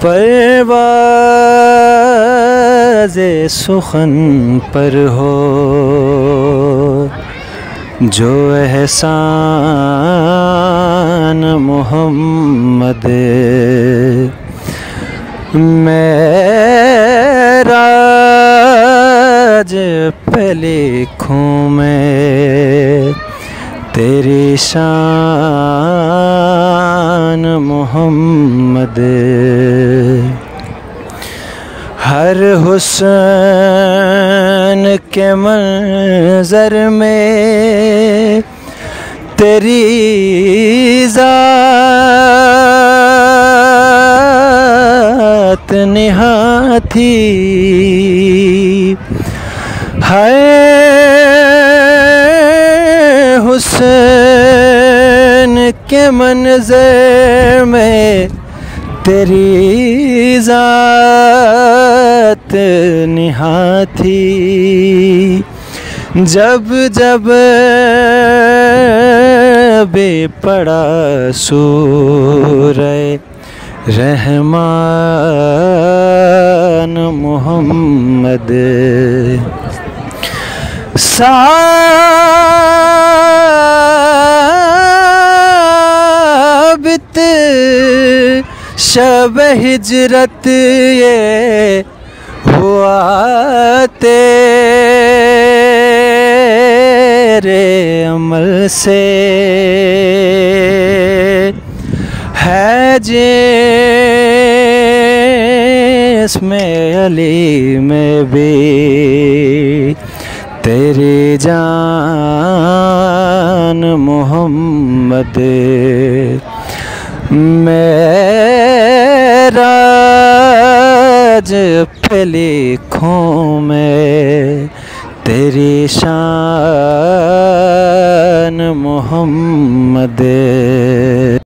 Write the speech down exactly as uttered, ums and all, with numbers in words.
परवाज़े सुखन पर हो जो एहसान मोहम्मद। मेरा राज पे लिखूं मैं तेरी शान मोहम्मद। हर हुस्न के मंज़र में तेरी ज़ात निहा थी। है हुस्न के मंज़र में तेरी ज़ात निहा थी। जब जब बेपड़ा सूरे रहमान मोहम्मद। साबित शब हिजरत ये हुआ तेरे अमल से। है जिस्मे अली में भी तेरी जान मोहम्मद। मेरा राज पे लिखूं मैं तेरी शान मोहम्मद।